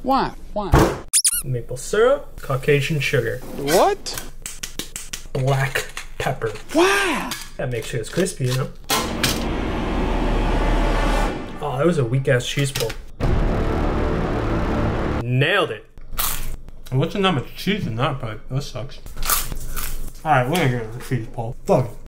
Why? Maple syrup, Caucasian sugar. What? Black pepper. Why? That makes sure it's crispy, you know? Oh, that was a weak-ass cheese pull. Nailed it. And what's not much cheese in that, but that sucks. Alright, we're gonna get a cheese pull. Fuck it.